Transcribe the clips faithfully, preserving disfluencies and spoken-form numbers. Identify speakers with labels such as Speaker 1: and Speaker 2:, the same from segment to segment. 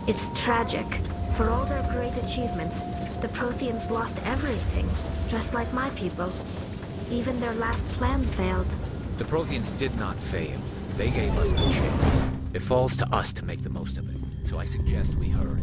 Speaker 1: It's tragic. For all their great achievements, the Protheans lost everything, just like my people. Even their last plan failed.
Speaker 2: The Protheans did not fail. They gave us a chance. It falls to us to make the most of it. So I suggest we hurry.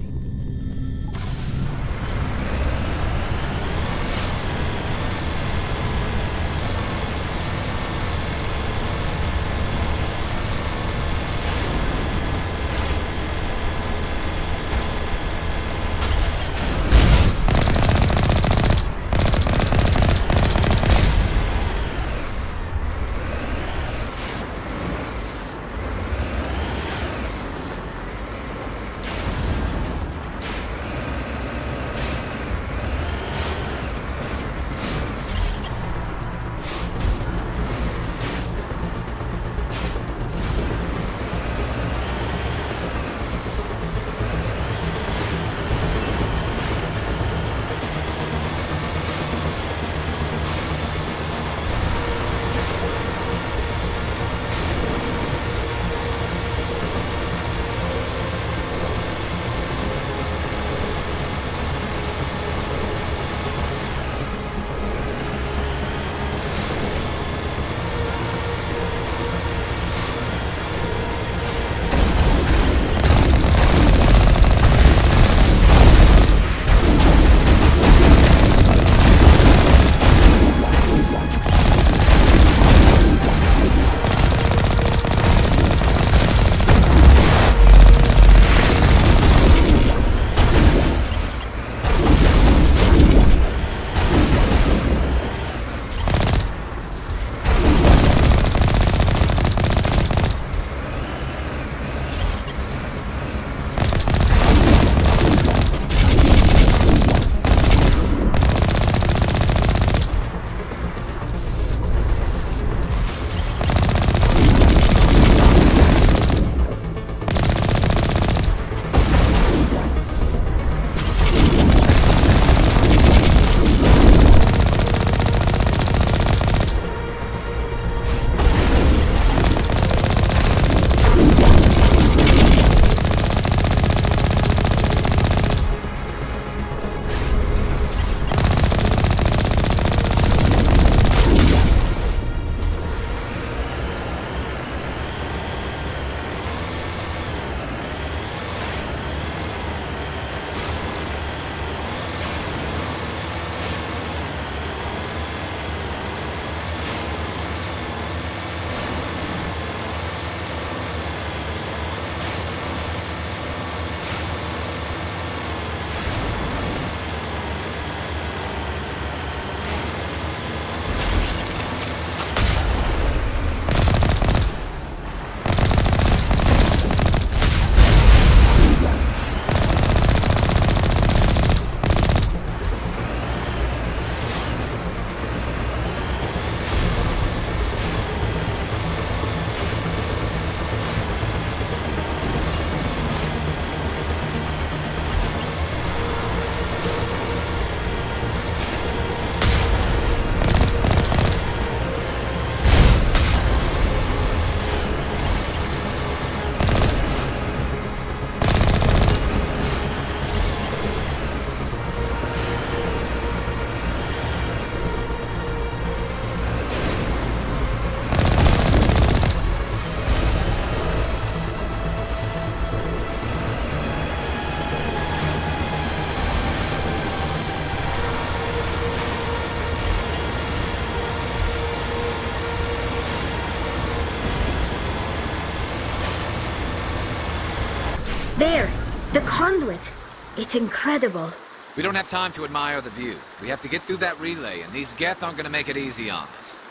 Speaker 1: There! The conduit! It's incredible.
Speaker 2: We don't have time to admire the view. We have to get through that relay, and these Geth aren't gonna make it easy on us.